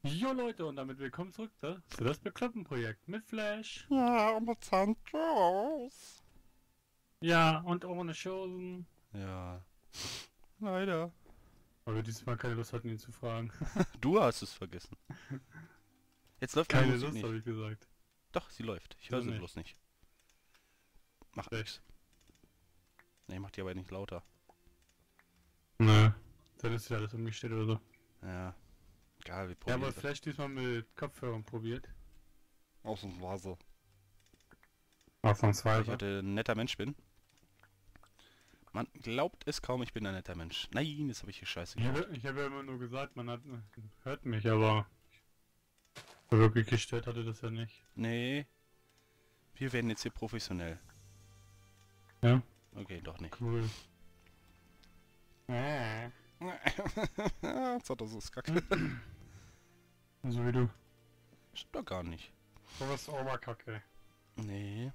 Jo Leute, und damit willkommen zurück zu das Bekloppen-Projekt mit Flash. Ja, und mit Santos. Ja, und ohne Chosen. Ja, leider. Weil wir diesmal keine Lust hatten, ihn zu fragen. Du hast es vergessen. Jetzt läuft meine Keine Musik Lust, nicht. habe ich gesagt. Doch, sie läuft. Ich höre Also sie nicht. bloß nicht. Macht Schlecht. nichts. Ne, ich mach die aber nicht lauter. Nö. Dann ist wieder alles umgestellt oder so. Ja, egal, wir Ja, aber probieren das. Flash diesmal mit Kopfhörern probiert. Ausnahmsweise. Weil ich Ausnahmsweise. heute ein netter Mensch bin. Man glaubt es kaum, ich bin ein netter Mensch. Nein, jetzt habe ich hier Scheiße gemacht. Ich habe ja immer nur gesagt, hört mich, aber so wirklich gestört hatte das ja nicht. Nee, wir werden jetzt hier professionell. Ja, Okay, doch nicht. cool. Santos ist kacke. So wie du. Stimmt doch gar nicht. Du bist Oberkacke. Nee.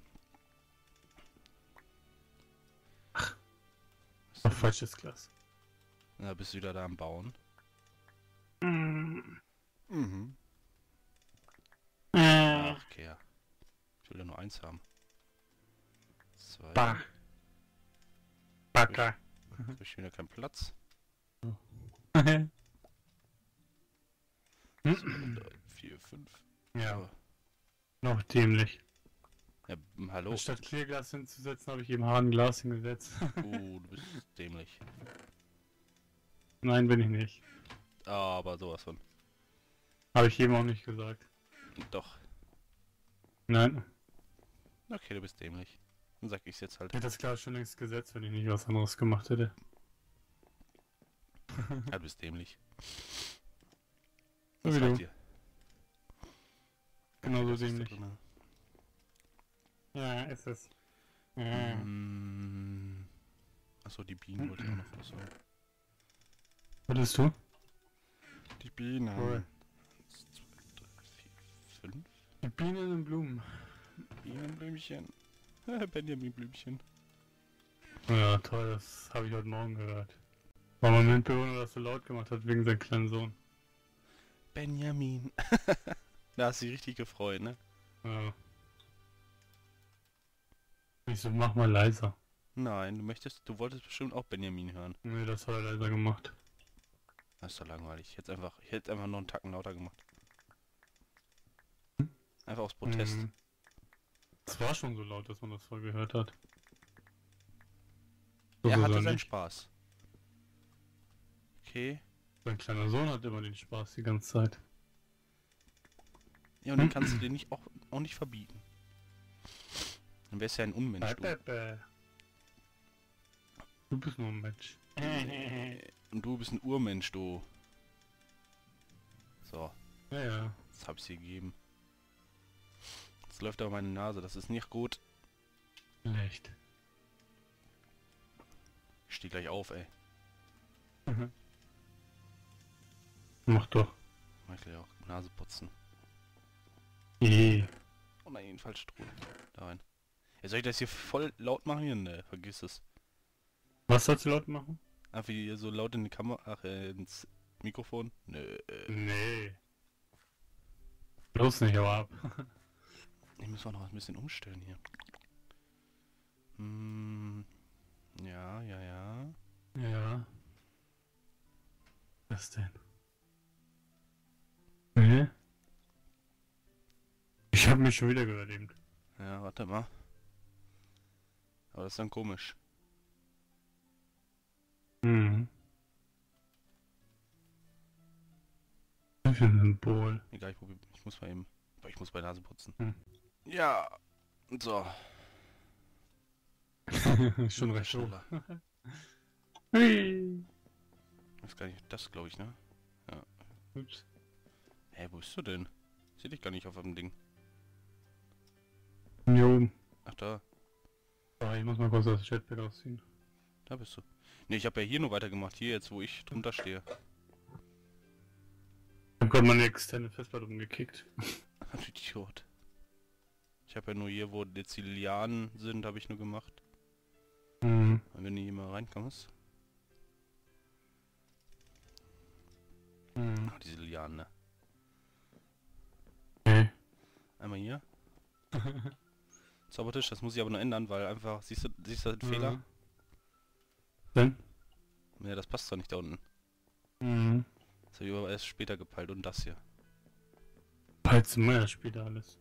Ach, falsches Glas. Na, bist du wieder da am Bauen? Mm. Mhm. Äh. Ach, Kea. Ich will ja nur eins haben. Zwei. Bah. Backe. Jetzt hab ich wieder keinen Platz. Hm? 2, 3, 4, 5. Ja, So. noch dämlich. Ja, hallo. Statt Klärglas hinzusetzen, habe ich eben Harnglas hingesetzt. Du bist dämlich. Nein, bin ich nicht. Aber sowas von. Habe ich eben auch nicht gesagt. Doch. Nein. Okay, du bist dämlich. Dann sag ich's jetzt halt. Ich hätte das Glas schon längst gesetzt, wenn ich nicht was anderes gemacht hätte. Ja, du bist dämlich. So Was wie sagt du. ihr? Genauso was ist da dämlich. drinne? Ja, ist es. Ja. Achso, die Bienen wollte ich auch noch was sagen. Was bist du? Die Bienen. Cool. 1, 2, 3, 4, 5. Die Bienen und Blumen. Bienenblümchen. Benjamin Blümchen. Ja, toll, das habe ich heute Morgen gehört. Weil mein Mitbewohner das so laut gemacht hat wegen seinem kleinen Sohn. Benjamin. Da hast du dich richtig gefreut, ne? Ja. Ich so, mach mal leiser. Nein, du wolltest bestimmt auch Benjamin hören. Nee, das hat er leiser gemacht. Das ist doch langweilig. Ich hätte einfach noch einen Tacken lauter gemacht. Einfach aus Protest. Mhm. Es war schon so laut, dass man das voll gehört hat. So Er ist hatte er seinen nicht. Spaß. Okay. Sein kleiner Sohn hat immer den Spaß die ganze Zeit. Ja, und den kannst du dir auch nicht verbieten. Dann wärst du ja ein Unmensch, du. Bäh. Du bist nur ein Mensch. Und du bist ein Urmensch, du. So, Ja, ja. jetzt hab ich's hier gegeben. Jetzt läuft aber meine Nase, das ist nicht gut. Schlecht. Ich steh gleich auf, ey. Mhm. Mach doch. Mach ich gleich auch Nase putzen. Oh nein, falsch Stuhl. Da rein. Ja, soll ich das hier voll laut machen? Hier? Ne, vergiss es. Was sollst du laut machen? Einfach hier so laut in die Kamera, ins Mikrofon? Nö, Nee. Bloß nicht, aber ab. ich muss auch noch ein bisschen umstellen hier. Ja, ja, ja. Ja. Was denn? Nee? Ich hab mich schon wieder gehört eben. Ja, warte mal. Aber das ist dann komisch. Mhm. Was für ein Symbol. Egal, ich muss mal eben. Aber ich muss bei Nase putzen. Hm. Ja. So. Schon Wird recht hoch. schneller. Hui. Das ist gar nicht das, glaube ich, ne? Ups. Hä, wo bist du denn? Ich seh dich gar nicht auf dem Ding. Hier oben. Ach, da. Oh, ich muss mal kurz das Chatpad ausziehen. Da bist du. Ne, ich habe ja hier nur weitergemacht. Hier jetzt, wo ich drunter stehe. Ich hab gerade meine externe Festplatte umgekickt. Du Idiot. Ich habe ja nur hier, wo jetzt die Lianen sind, habe ich nur gemacht. Mhm. Und wenn du hier mal reinkommst. Mhm. Ach, diese Lianen, ne? Einmal hier. Zaubertisch, das muss ich aber nur ändern, weil einfach, siehst du den Fehler? Denn? Ja, das passt doch nicht da unten. Mhm. Das habe ich aber erst später gepeilt und das hier. Falls mehr später alles.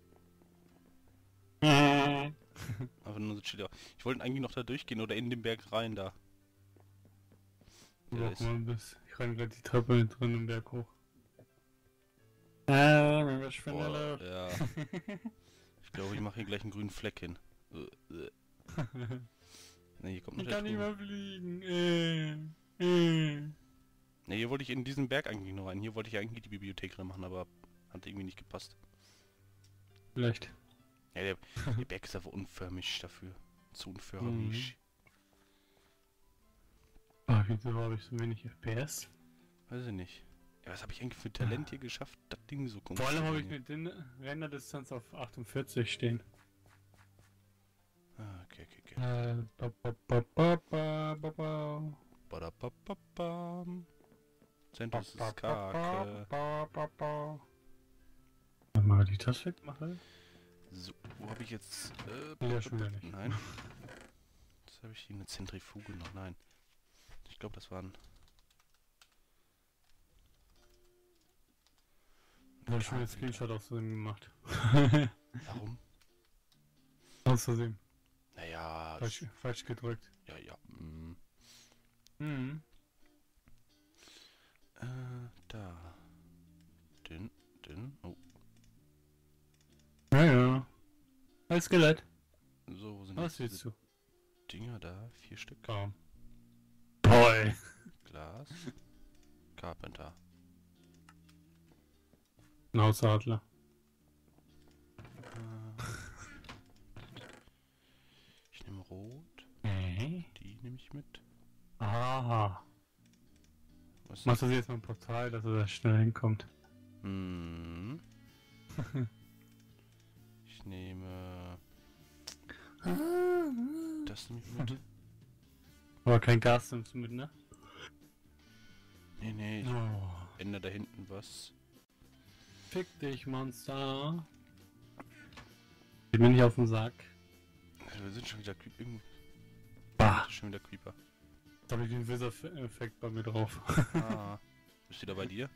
Aber nur so chill. Ich wollte eigentlich noch da durchgehen oder in den Berg rein da. Ja, Mach mal bis. Ich renn grad die Treppe drin im Berg hoch. Was für eine boah, Luft. ja. Ich glaube, ich mache hier gleich einen grünen Fleck hin. Ne, hier kommt noch Ich der kann nicht Truhe. mehr fliegen. Ne, hier wollte ich in diesen Berg eigentlich noch rein. Hier wollte ich eigentlich die Bibliothek reinmachen, aber hat irgendwie nicht gepasst. Vielleicht. Ja, der Berg ist aber unförmig dafür. Zu unförmig. Ah, wieso habe ich so wenig FPS? Weiß ich nicht. Ja, was habe ich eigentlich für Talent hier geschafft, das Ding so komisch Vor allem zu habe ich drehen? mit den Renderdistanz auf 48 stehen. Ah, okay. Badabababam. Centus ist Kacke. Mal die Taste wegmachen. So, wo habe ich jetzt... Ja, schon wieder nicht. Nein. Jetzt habe ich hier eine Zentrifuge noch. Nein. Ich glaube, das waren... Ich habe schon einen Screenshot aus Versehen gemacht. Warum? Aus Versehen. Naja... Falsch gedrückt. Ja. Mhm. Da. Dünn. Oh. Ja. Als Skelett. So, wo sind Was jetzt willst du? Dinger da? 4 Stück. Bam. Boy. Glas. Carpenter. Ein Hausadler. Ich nehme Rot. Mhm. Die nehme ich mit. Aha. Was Machst du jetzt mal ein Portal, dass er da schnell hinkommt? Hm. Ich nehme... Das nehme ich mit. Aber kein Gas nimmst du mit, ne? Nee, ich Oh. ändere da hinten was. Fick dich, Monster. Geht mir nicht auf den Sack. Wir sind schon wieder Creeper. Bah. Schon wieder Creeper. Jetzt habe ich den Wizard-Effekt bei mir drauf. Ah. Bist du da bei dir?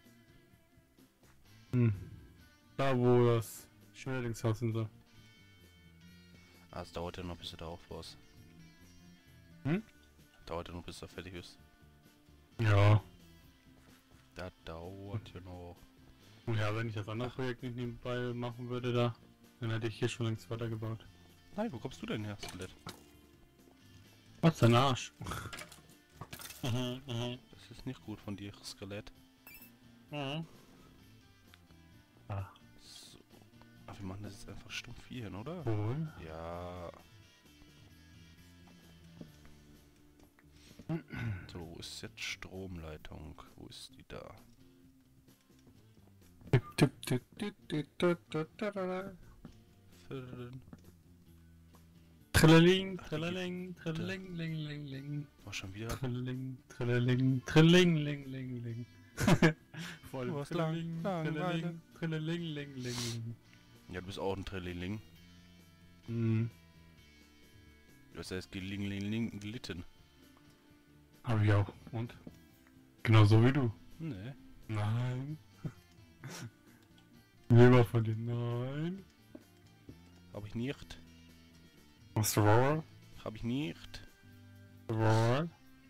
Da, wo das Schmetterlingshaus sind so. Ah, es dauert ja noch, bis du da aufbaust. Dauert ja noch, bis du fertig bist. Ja. Das dauert ja noch. Und ja, wenn ich das andere Projekt nicht nebenbei machen würde, da, dann hätte ich hier schon längst weitergebaut. Nein, wo kommst du denn her, Skelett? Was für ein Arsch? Das ist nicht gut von dir, Skelett. Ah. So. Aber wir machen das jetzt einfach stumpf hier hin, oder? Wohl. Ja. So, wo ist jetzt Stromleitung? Wo ist die da? Trilleling, trilleling, trilleling, ling, ling, ling. War schon wieder? Trilleling, trilleling, trilling, ling, ling, ling. Voll Du hast trilleling, Langeweile. trilleling, trilleling, ling, ling. Ja, du bist auch ein Trillingling. Hm, Du hast erst gelitten. hab ich auch. Und? Genauso wie du. Nee. Nein. Lieber von dir, nein. Hab ich nicht. Was du wohl? Hab ich nicht. Wohl?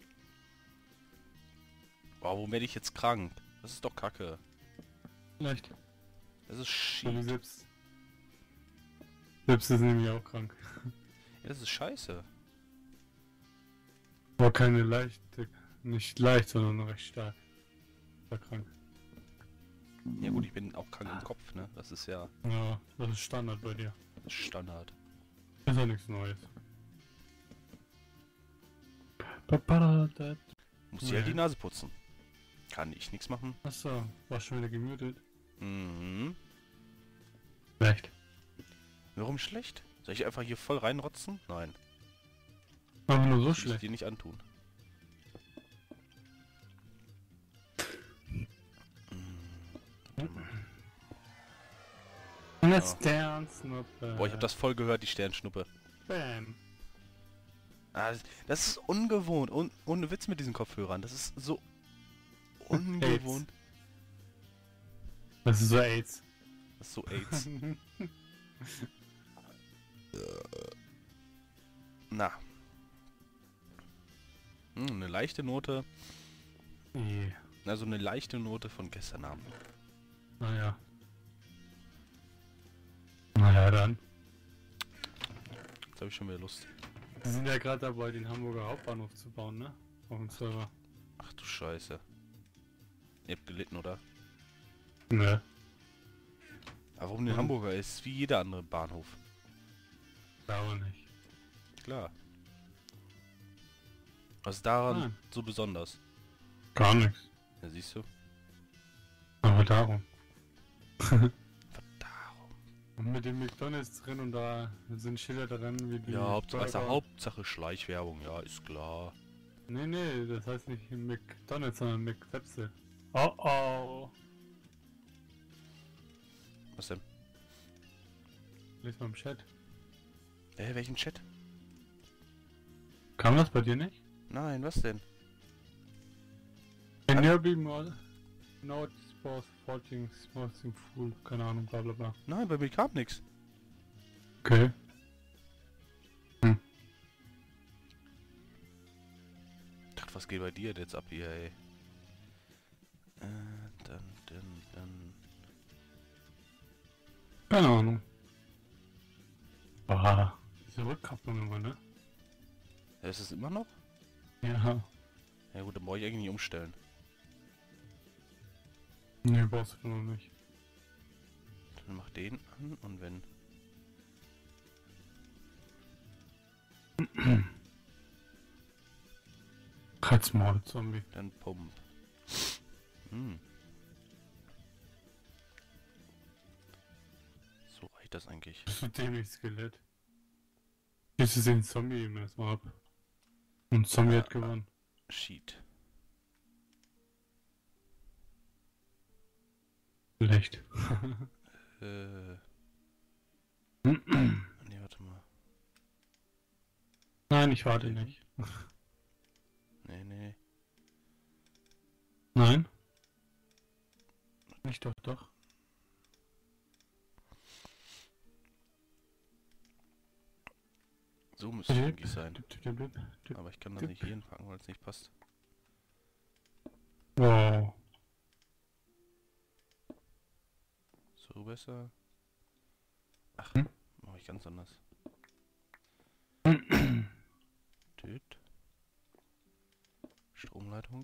Warum werde ich jetzt krank? Das ist doch kacke. Vielleicht. Das ist So wie shit. selbst. Selbst ist nämlich auch krank. Ja, das ist scheiße. Aber keine leichte, nicht leicht, sondern recht stark. War krank. Ja gut, ich bin auch krank im Kopf, ne? Das ist ja Ja, das ist Standard bei dir. Standard. Ist ja nichts Neues. Muss dir halt die Nase putzen. Kann ich nichts machen. Achso, war schon wieder gemutet. Mhm. Schlecht. Warum schlecht? Soll ich einfach hier voll reinrotzen? Nein. Aber nur so Das will ich schlecht. dir nicht antun. Eine Ja. Sternschnuppe. Boah, ich hab das voll gehört, die Sternschnuppe. Bam. Ah, das ist ungewohnt. Ohne Witz mit diesen Kopfhörern. Das ist so ungewohnt. Das ist so AIDS. Das ist so AIDS. Na. Eine leichte Note. Nee. Also eine leichte Note von gestern Abend. Naja. Naja, dann. Jetzt habe ich schon wieder Lust. Wir sind ja gerade dabei, den Hamburger Hauptbahnhof zu bauen, ne? Auf dem Server. Ach du Scheiße. Ihr habt gelitten, oder? Ne. Aber warum den Mhm. Hamburger ist wie jeder andere Bahnhof. Glaube nicht. Klar. Was ist daran Nein. so besonders? Gar nichts. Ja, siehst du? Aber darum. Darum. Und mit dem McDonalds drin und da sind Schilder dran wie die Ja, Hauptsache, Burger. Hauptsache Schleichwerbung, ja, ist klar. Nee, das heißt nicht McDonalds, sondern McSepse. Oh oh. Was denn? Lies mal im Chat. Welchen Chat? Kam das bei dir nicht? Nein, was denn? In Derby Mall. Not Sports Sporting Sporting Fool. Keine Ahnung, bla bla bla. Nein, bei mir kam nichts. Okay. Dachte, was geht bei dir jetzt ab hier, ey? Dann. Keine Ahnung. Ah, diese Rückkopplung immer, ne? Ja, ist es immer noch? Ja. Ja gut, dann brauche ich eigentlich nicht umstellen. Ne, brauchst du noch nicht. Dann mach den an und wenn... Katzmaul, Zombie. Dann Pump. Hm. So reicht das eigentlich. Das ist ein dämliches Skelett. Jetzt ist den Zombie eben erstmal ab. Und Zombie hat gewonnen. Sheet. Schlecht. Nee, warte mal. Nein, ich warte nicht. Nee. Nein? Nicht doch. So müsste es eigentlich sein. Wow. Aber ich kann das nicht hier hinpacken, weil es nicht passt. So besser. Ach, mache ich ganz anders. Töt. Stromleitung.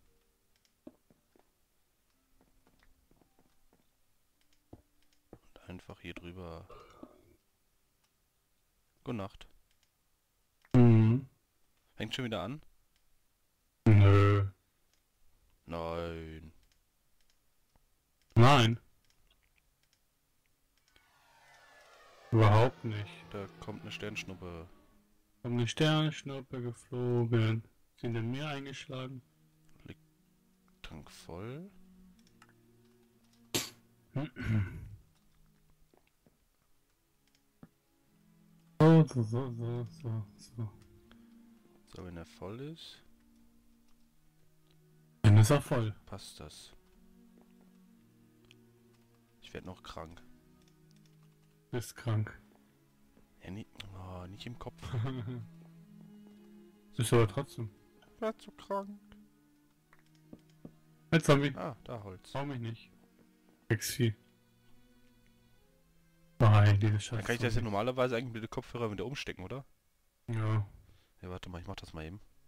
Und einfach hier drüber. Gute Nacht. Mhm. Fängt schon wieder an? Nö. Nein. Nein. Überhaupt nicht. Da kommt eine Sternschnuppe. Haben eine Sternschnuppe geflogen. Sind in mir eingeschlagen. Tank voll. So. So, wenn er voll ist, Dann ist er voll. passt das. Ich werde noch krank. Ist krank. Ja, nicht im Kopf. Ist aber trotzdem. Ich werd so krank. Hey Zombie. Ah, da Holz. Hau mich nicht. Exi. Nein, diese Scheiße. Dann kann ich das ja normalerweise eigentlich mit den Kopfhörer wieder umstecken, oder? Ja. Ja, warte mal, ich mach das mal eben.